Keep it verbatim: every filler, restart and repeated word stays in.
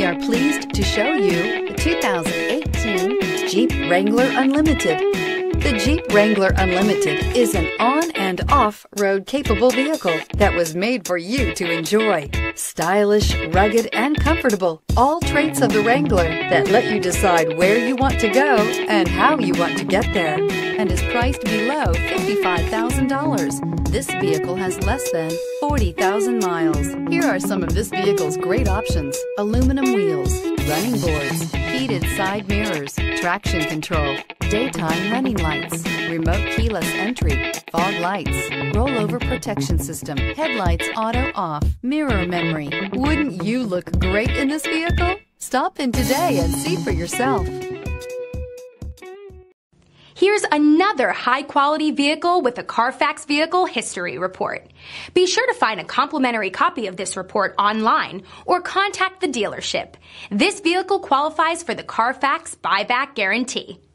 We are pleased to show you the two thousand eighteen Jeep Wrangler Unlimited. The Jeep Wrangler Unlimited is an on- and off-road capable vehicle that was made for you to enjoy. Stylish, rugged, and comfortable. All traits of the Wrangler that let you decide where you want to go and how you want to get there, and is priced below fifty-five thousand dollars. This vehicle has less than forty thousand miles. Here are some of this vehicle's great options: aluminum wheels, running boards, heated side mirrors, traction control, daytime running lights, remote keyless entry, fog lights, rollover protection system, headlights auto off, mirror memory. Wouldn't you look great in this vehicle? Stop in today and see for yourself. Here's another high-quality vehicle with a Carfax Vehicle History Report. Be sure to find a complimentary copy of this report online or contact the dealership. This vehicle qualifies for the Carfax Buyback Guarantee.